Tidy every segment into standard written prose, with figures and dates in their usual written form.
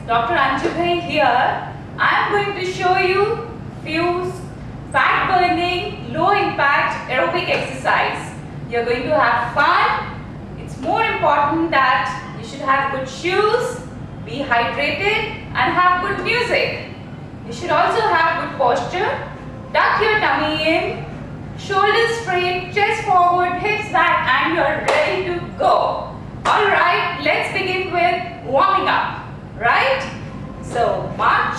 Dr. Anju here. I am going to show you few fat burning, low impact aerobic exercise. You are going to have fun. It's more important that you should have good shoes, be hydrated and have good music. You should also have good posture. Tuck your tummy in, shoulders straight, chest forward, hips back, and you are ready to go. Alright, let's begin with warming up. Right? So, march.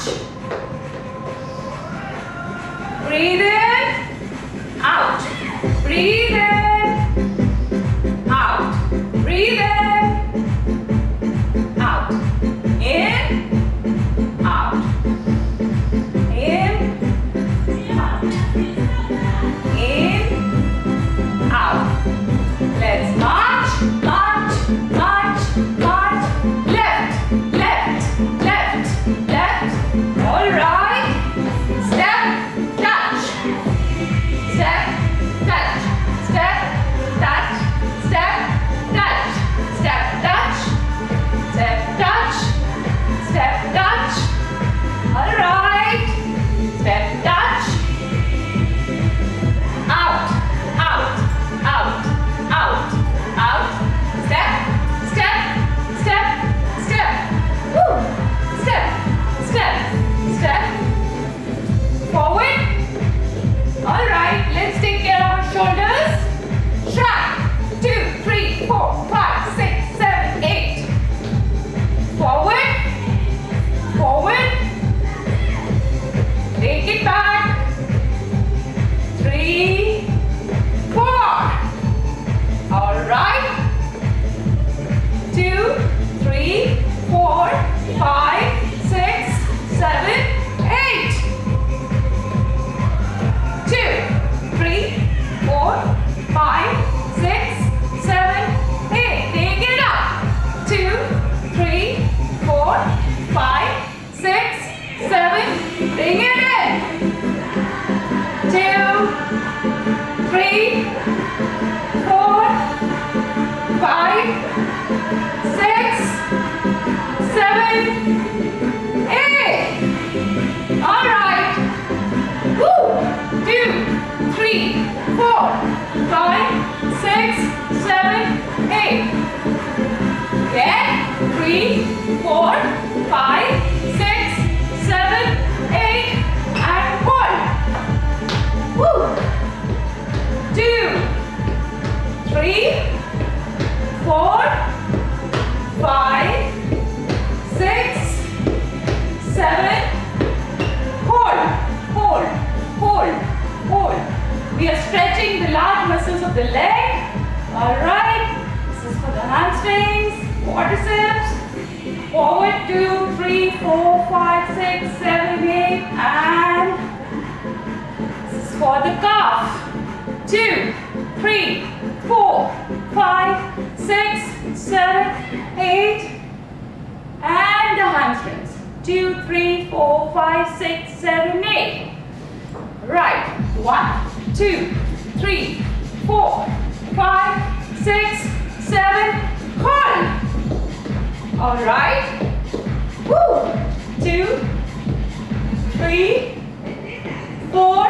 Breathe in, out. Breathe in, out. Breathe in, out. In, out. In, out. In, out. Let's march, march, march, march. Left, left, left, left. All right. Step, touch. Step, touch. Step, touch. Step, touch. Step, touch. Step, touch. Step, touch. All right. Step, touch. Out, out, out, out, out. Step, step, step, step. Woo. Step, step, step. Forward. All right. Let's take care of our shoulders. Shrug. 2, 3, 4, 5, 6, 7, 8. Forward. Forward. Take it back. 3, 4. All right. 2, 3, 4, 5, 6, 7, 8. 2, 3, 4, 5, 6, 7, 8. Take it up. 2, 3, 4, 5, 6, 7. Bring it in. 2, 3, 4, 5, 6, 7, 8. All right. Woo. 2, 3, 4, 5, 6, 7, 8. Again. 3, 4, 5, 6, 7, 8. And hold. Woo. 2, 3, 4, 5, 6, 7. Hold, hold, hold, hold. We are stretching the large muscles of the leg. Alright. This is for the hamstrings, quadriceps. Forward 2, 3, 4, 5, 6, 7, 8. And this is for the calf. 2, 3, 4, 5, 6, 7, 8. And the hamstrings. 2, 3, 4, 5, 6, 7, 8. Right. 1, 2, 3, 4, 5, 6, 7. Hold. All right. Woo. 2, 3, 4,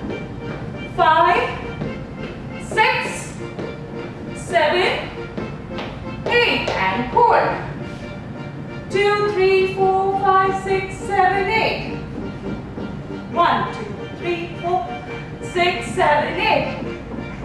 5, 6, 7, 8. And hold. 2, 3, 4, 5, 6, 7, 8. 1, 2, 3, 4, 6, 7, 8.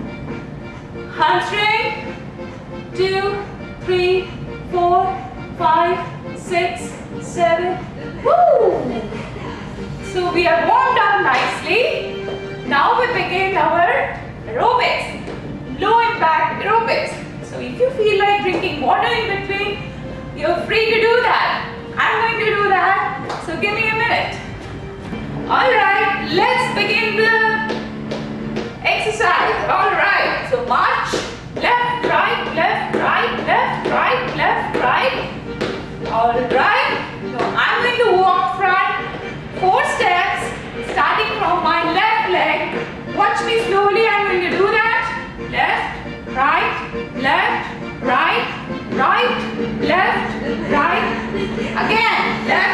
Hamstring. 2, 3, 4, 5, 6, 7. Woo! So we are warmed up nicely. Now we begin our aerobics. Low impact aerobics. So if you feel like drinking water in between, you're free to do that. I'm going to do that. So give me a minute. Alright, let's begin the exercise. Alright, so march. Left, right, left, right, left, right, left, right. Alright, so I'm going to walk front 4 steps starting from my left leg. Watch me slowly, I'm going to do that. Left, right, left, right, right, left, right. Again, left.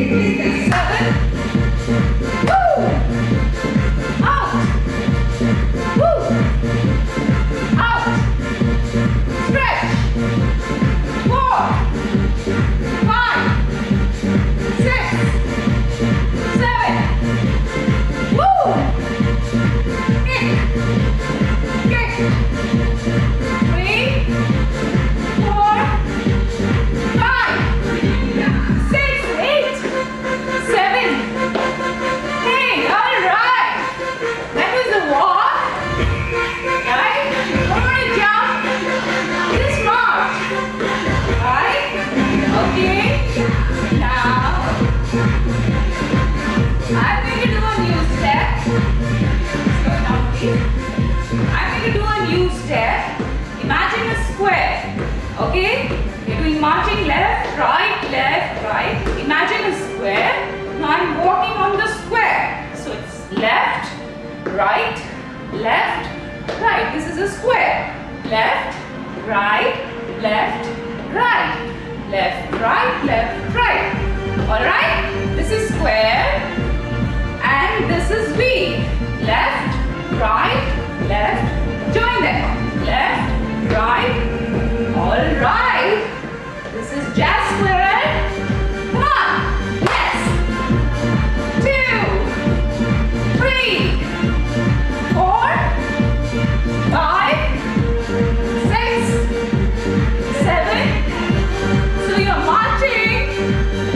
Marching left, right. Imagine a square. Now I'm walking on the square. So it's left, right. This is a square. Left, right. Left, right. Alright? This is square and this is V. Left, right. Join them. Left, right. Alright. This is jazz square. Come on. Yes. 2, 3, 4, 5, 6, 7. So you're marching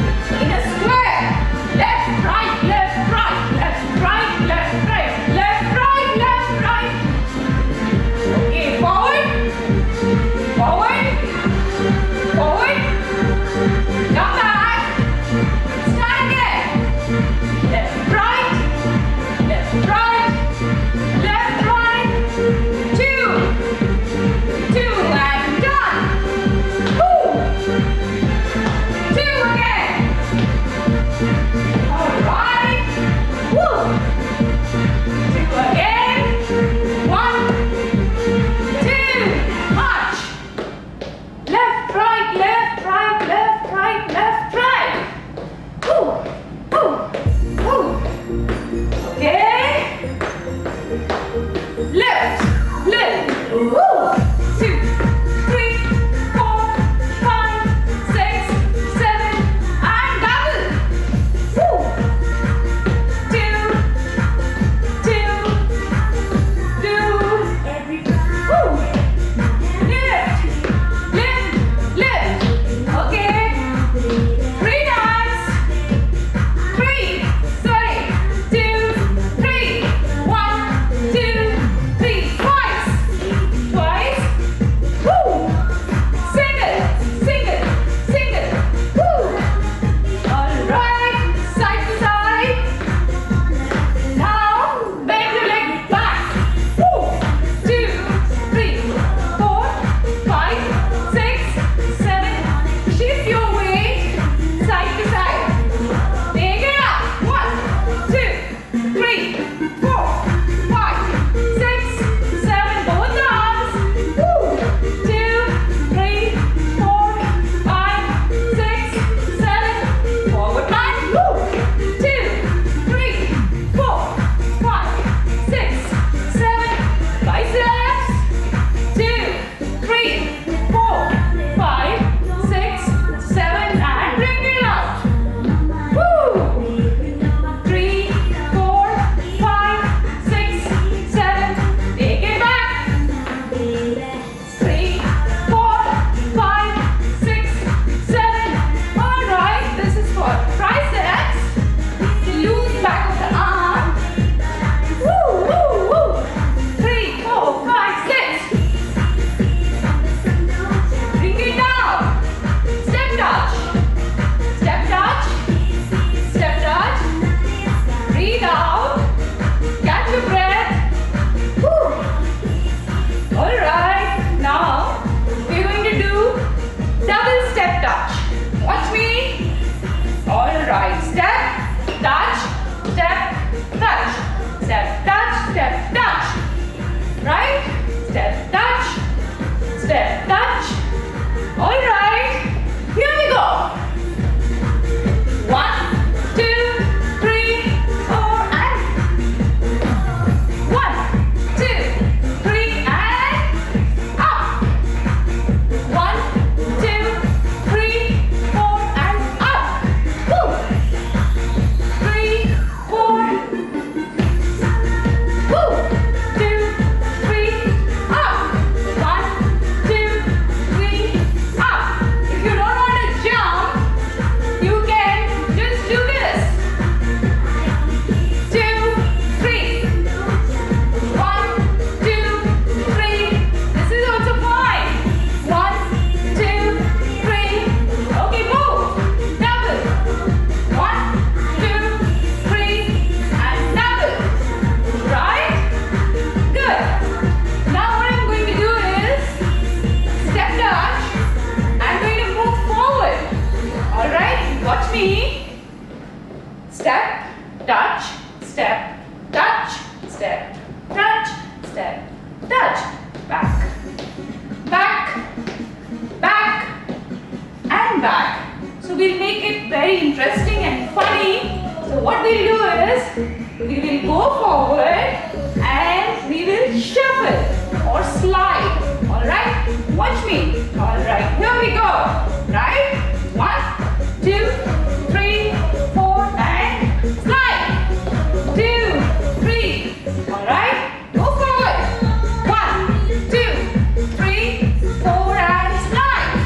very interesting and funny. So what we'll do is, we will go forward and we will shuffle or slide. Alright? Watch me. Alright, here we go. Right? 1, 2, 3, 4 and slide. 2, 3. Alright? Go forward. 1, 2, 3, 4 and slide.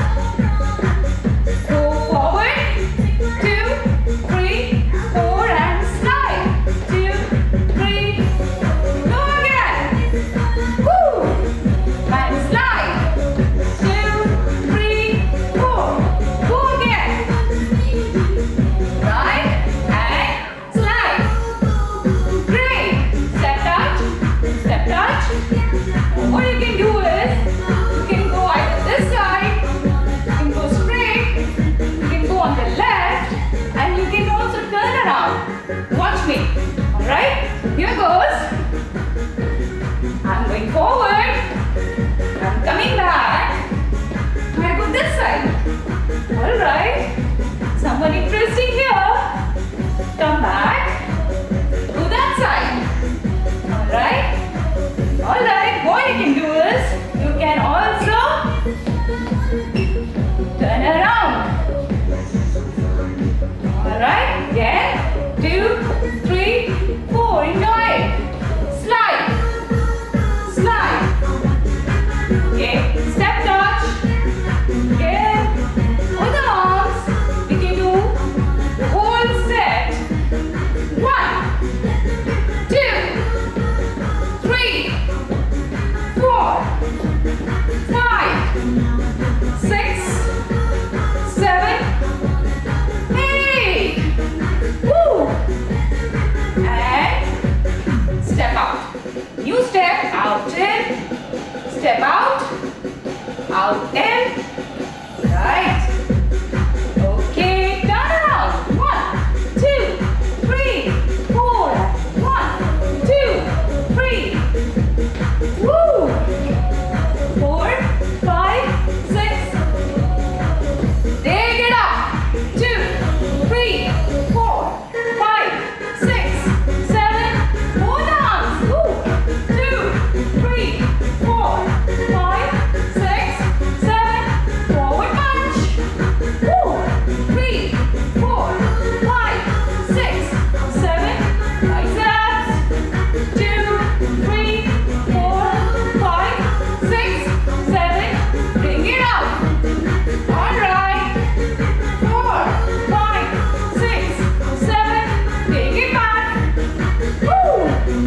Go forward. 2, 3, 4 and slide. 2, 3. Go again. Woo! And slide. 2, 3, 4. Go again. Right? And slide. Great. Step touch. Step touch. What you can do is, you can go either this side, you can go straight, you can go on the left, and you can also turn around. Watch me. Alright? Here goes. I'm going forward. I'm coming back. I go this side. Alright. Someone interesting here. Come back. Go that side. Alright? Alright, what you can do is, you can also turn around. Alright, again, 2, 3, 4, enjoy it. Slide, slide. Okay, step touch. Again, with the arms, we can do the whole set. 1, 2, 3, 4, 5, 6, 7, 8. Woo! And step out. New step, out in. Step out in. Right. Okay, turn around. 1, 2, 3, 4. 1, 2, 3. Woo! 4, 5, 6. Take it up. 2, 3, 4, 5, 6, 7. More arms. Woo! 2, 3, 4, 5, 6, 7. Forward punch. Woo! 3, 4, 5, 6, 7. Biceps. 2, 3, 4, 5, 6, 7. Bring it up. Alright. 4, 5, 6, 7. Take it back. Woo!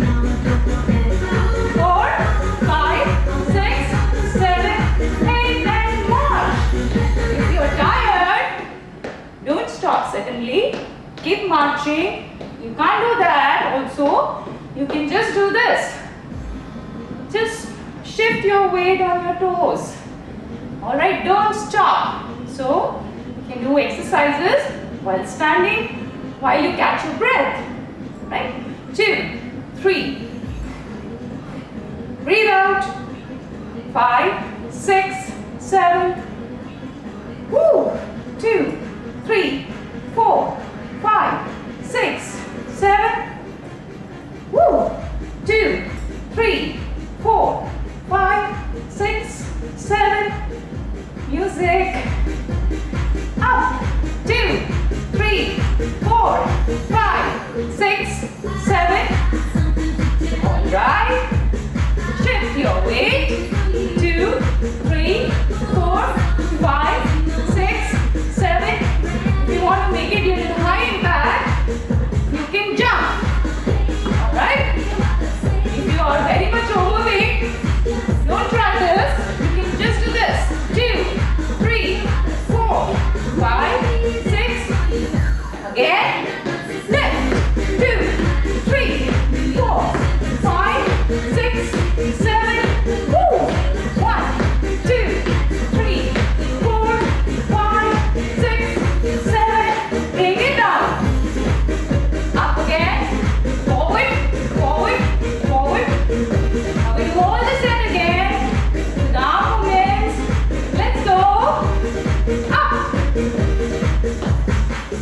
4, 5, 6, 7, 8 and march. If you're tired, don't stop suddenly. Keep marching. You can't do that also. You can just do this. Just shift your weight on your toes. Alright, don't stop. So, you can do exercises while standing, while you catch your breath. Right? 2, 3. Breathe out. 5, 6, 7. Woo! 2, 3, 4, 5, 6, 7. Woo! 2, 3, 4, 5, 6, 7. Music. Up. 2, 3, 4, 5, 6, 7. Alright. Shift your weight. 2, 3, 4, 5, 6, 7. If you want to make it a little high impact, you can jump. Alright? If you are very much overweight, don't try this. You can just do this. 2, 3, 4, 5, 6. Again. Lift. 2, 3, 4, 5, 6, 7. Woo! 1, 2, 3, 4, 5, 6, 7. Bring it down. Up again. Forward, forward, forward. Now we hold the set again. With arm movements. Let's go. Up.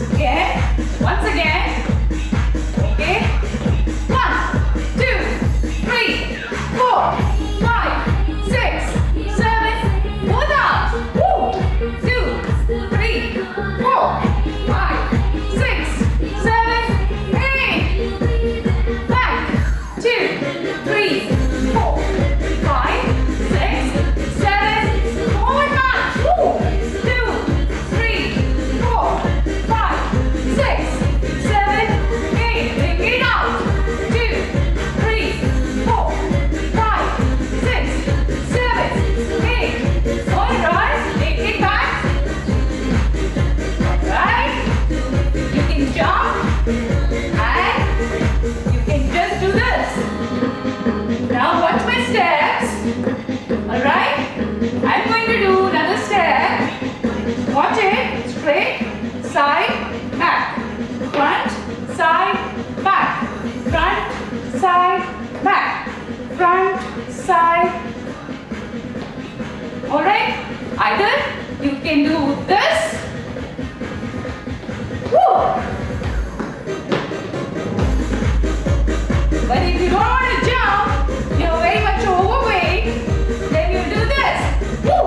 front, side. Alright? Either you can do this. Woo! But if you don't want to jump, you're very much overweight, then you do this. Woo!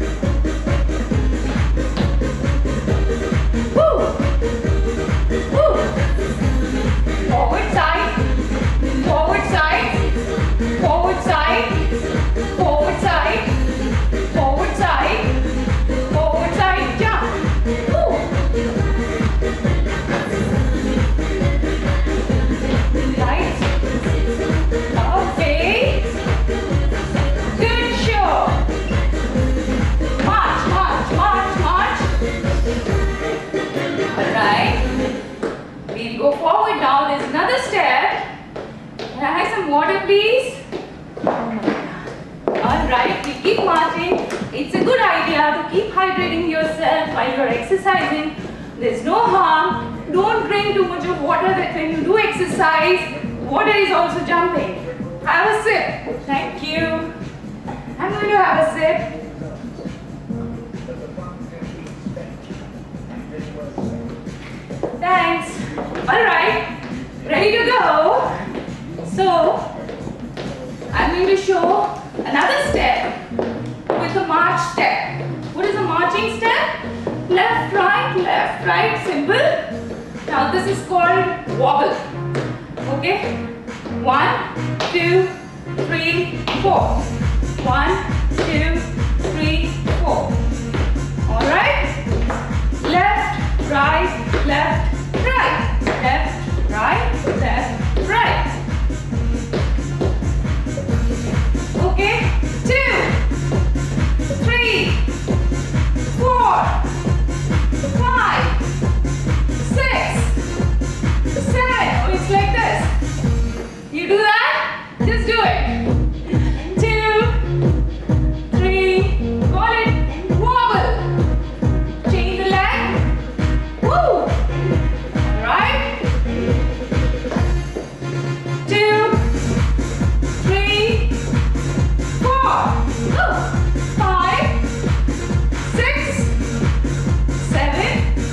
Woo! Woo! Forward side, forward side, forward side, forward side, forward side, forward side, jump. Woo! Right. Okay. Good show. March, march, march, march. Alright. We'll go forward now. There's another step. Can I have some water, please? Alright, we keep marching. It's a good idea to keep hydrating yourself while you're exercising. There's no harm. Don't drink too much of water that when you do exercise, water is also jumping. Have a sip. Thank you. I'm going to have a sip. Thanks. Alright, ready to go. So, I'm going to show another step with a march step. What is a marching step? Left, right, simple. Now this is called wobble. Okay? 1, 2, 3, 4. 1, 2, 3, 4. Alright? Left, right, left, right. Left, right, left, right. Okay? 2, 3, 4, 5, 6, 7. Oh, it's like this. You do that? Just do it. 2, 3, call it wobble. Change the leg. Woo! Alright? 2, 3, 4. 5, 6, 7,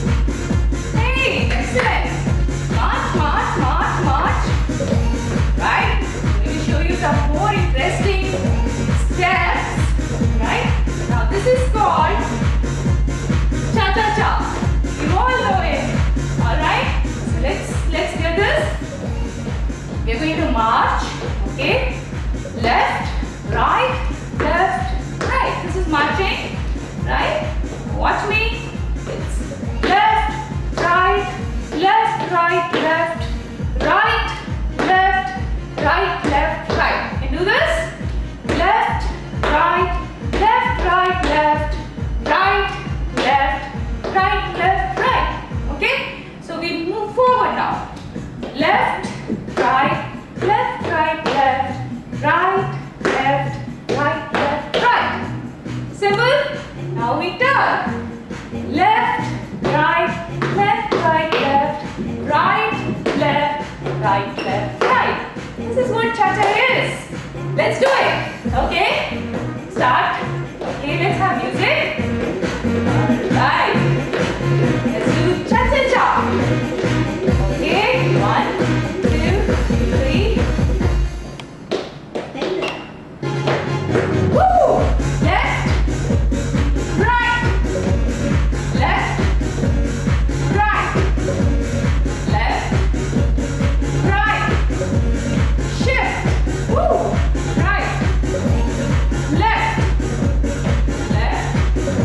8. Excellent. March, march, march, march. Right? Let me show you some more interesting steps. Right? Now this is called cha-cha-cha. You all know it. Alright? So let's do this. We're going to march. Okay? Left, right, left, right. This is marching. Right? Watch me. It's left, right, left, right, left, right, left, right, left, right. Can you do this? Left, right, left, right, left, right, left, right, left, right. Okay? So we move forward now. Left, right, left, right, left, right, left, right, left, right. Simple? Now we turn. Left, right, left, right, left, right, left, right, left, right. This is what cha-cha is. Let's do it. Okay? Start. Okay, let's have music. Alright. Let's do cha-cha-cha. Okay, 1, 2, 3. Woo! Left, right, left, right, left, right. Shift. Woo! Right, left, left,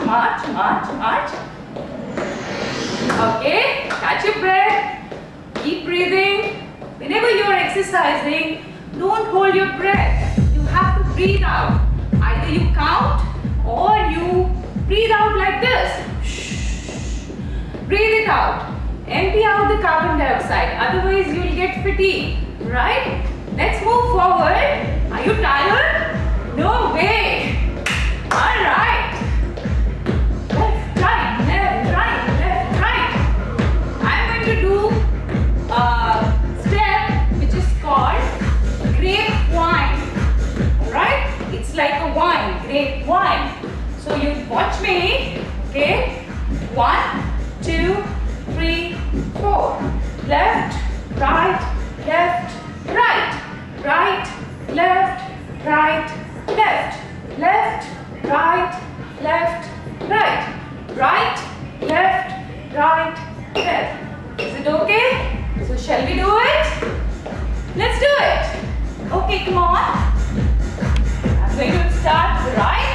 march, march, march, march. Okay, catch your breath. Keep breathing. Whenever you are exercising, don't hold your breath. You have to breathe out. Either you count or you breathe out like this. Shh. Breathe it out. Empty out the carbon dioxide. Otherwise, you will get fatigued. Right? Let's move forward. Are you tired? No way. All right. Left, right, left, right, left, right. I'm going to do a step which is called grape wine. Alright? It's like a wine, grape wine. So you watch me. Okay? 1, 2, 3, 4. Left, right, left, right. Right, left, right, left. Left, right, left, right. Right, left, right, left. Is it okay? So shall we do it? Let's do it. Okay, come on. I'm going to start the right.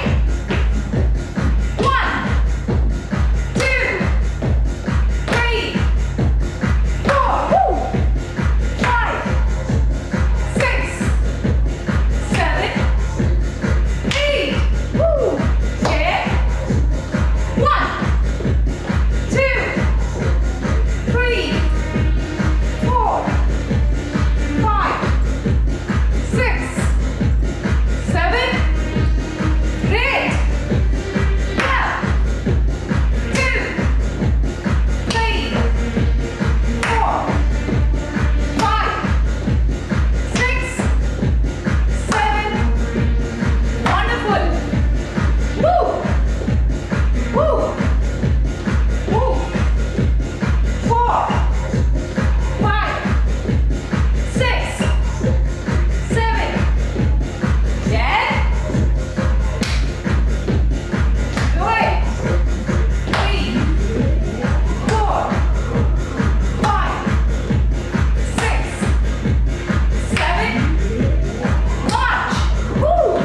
1, 2, 3, 4, 5, 6, 7, 8, 10. 1, 2, 3, 4, 5, 6, 7. Great. Now, 2, 3, 4, 5, 6, 7. Wonderful. Woo. Woo. Woo. 4, 5, 6, 7, 10. Do it. 3, 4, 5, 6, 7. March. Woo.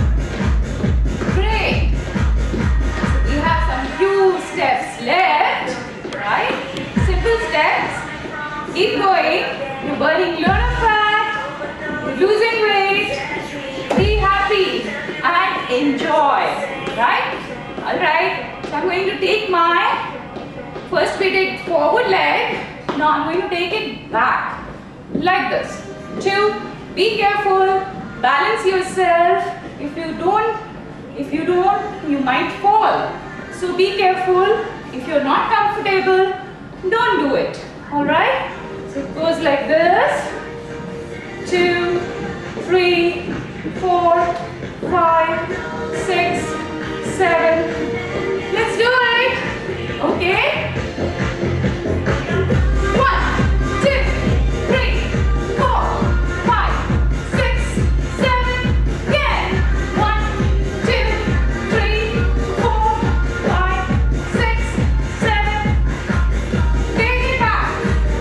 Great. We have some few steps left, right? Simple steps. Keep going. You're burning a lot of fat. You're losing weight. Be happy and enjoy, right? Alright. So I'm going to take my, first we did forward leg. Now I'm going to take it back. Like this. 2. Be careful. Balance yourself. If you don't, you might fall. So be careful. If you're not comfortable, don't do it. Alright? So it goes like this. 2, 3, 4, 5, 6, 7. Let's do it. Okay? 1, 2, 3, 4, 5, 6, 7. Again. 1, 2, 3, 4, 5, 6, 7. Take it back.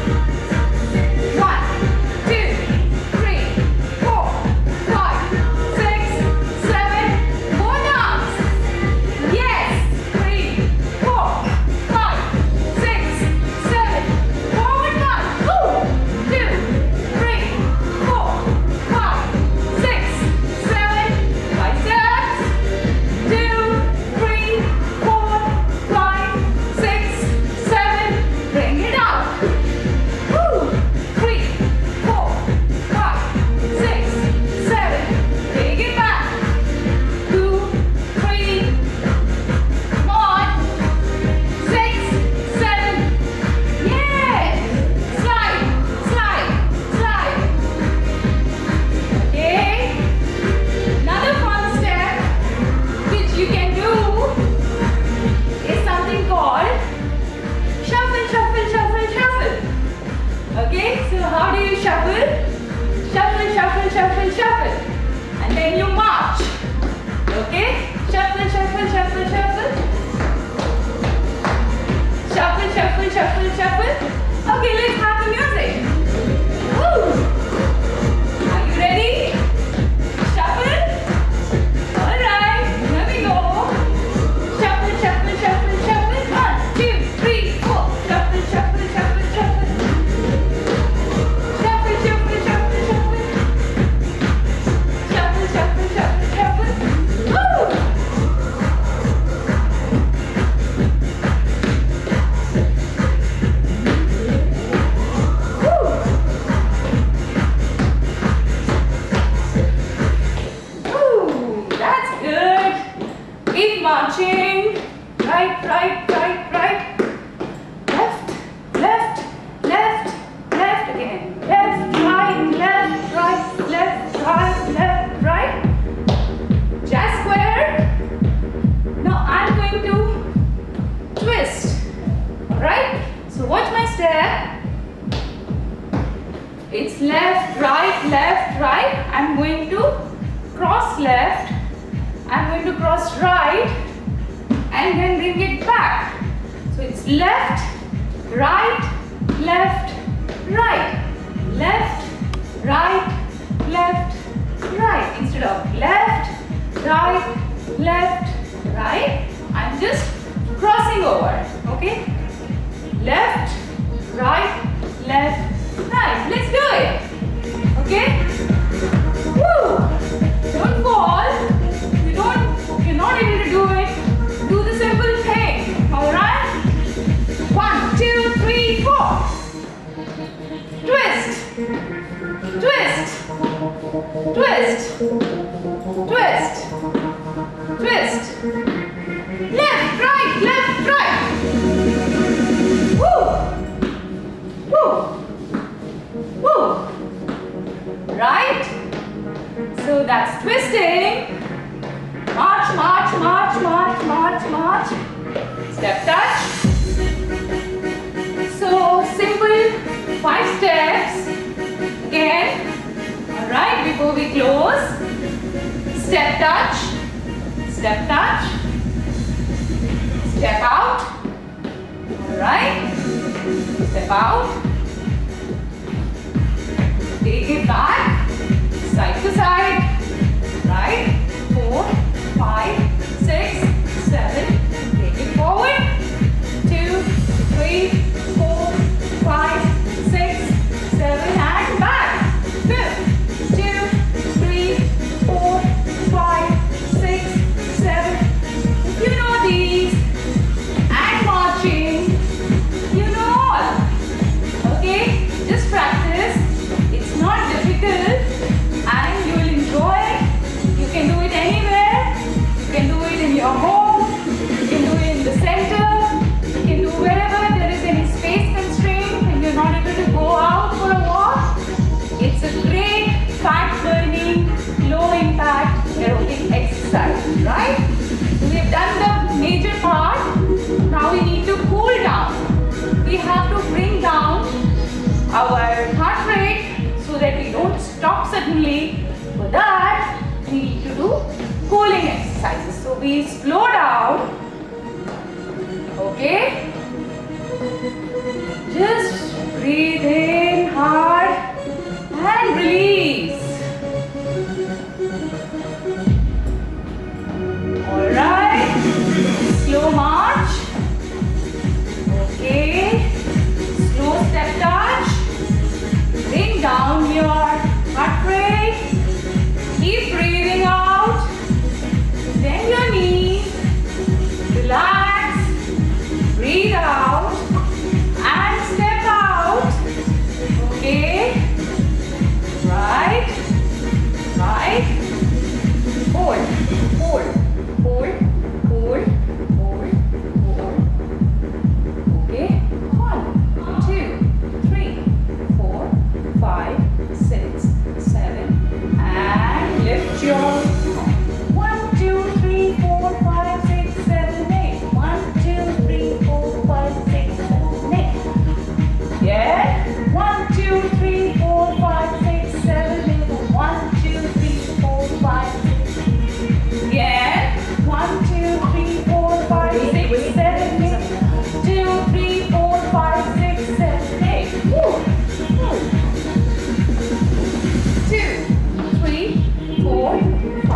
1, 2, 3, 4, 5, 6, 7. More arms. Yes. 3, 4, 5, 6, 7. Forward march. 2, 3, 4, 5, 6, 7. Biceps. 2, 3, 4, 5, 6, 7. Bring it up. 2, 3, 4, 5, 6, 7. Take it back. 2, 3. Come on. 6, 7. Yes. Slide, slide, slide. Okay. Another fun step which you can do is something called shuffle, shuffle, shuffle, shuffle. Okay. So how do you shuffle? Shuffle, shuffle, shuffle, shuffle. And then you march. Okay. Shuffle, shuffle, shuffle, shuffle. Shuffle, shuffle, shuffle, shuffle. Okay, let's have the music. Woo! Are you ready? Shuffle. All right, here we go. Shuffle, shuffle. right, left, right. Jazz square. Now I'm going to twist. Alright? So watch my step. It's left, right. I'm going to cross left. I'm going to cross right and then bring it back. So it's left, right, left, right. Left, right, right. Instead of left, right, I'm just crossing over. Okay? Left, right. Let's do it. Okay? Woo! Don't fall. You're not able to do it. Do the simple thing. Alright? 1, 2, 3, 4. Twist. Twist. Twist. Twist. Twist. Left, right. Woo! Woo! Woo! Right? So that's twisting. March. Step touch. So simple 5 steps. Again. Alright, before we close. Step touch. Step touch. Step out. Alright. Step out. Take it back. Side to side. Right. 4, 5, 6, 7. Take it forward. 2, 3, 4, 5, 6, 7 and back. 2, 3, 4, 5, 6, 7. If you know these and marching, you know all. Okay? Just practice. It's not difficult and you will enjoy it. You can do it anywhere. You can do it in your home. You can do it in the center. You can do wherever there is any space constraint and you're not able to go out for a walk. It's a great fat burning, low impact aerobic exercise, right? We have done the major part. Now we need to cool down. We have to bring down our heart rate so that we don't stop suddenly. For that, we need to do cooling exercises. So we slow down. Okay? Just breathe in hard and release. Alright. Slow march. Okay. Slow step touch. Bring down your heart rate. Keep breathing out. Bend your knees. Relax. Breathe out. And step out. Okay. Right. Hold. Okay. 1, 2, 3, 4, 5, 6, 7. And lift your 1, 2, 3, 4, 5, 6, 7, 8. 1, 2, 3, 4, 5, 6, 7, 8. Yeah. 1, 2, 3, 4, 5, 6, 7, 8. 1, 2, 3, 4, 5, 6. Yeah. 1, 2, 3, 4, 5, 6, 7, 8. 2, 3, 4, 5, 6, 7, 8. 2, 3, 4,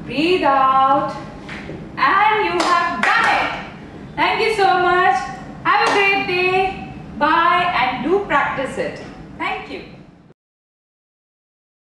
Breathe out. And you have done it. Thank you so much. Have a great day. Bye and do practice it.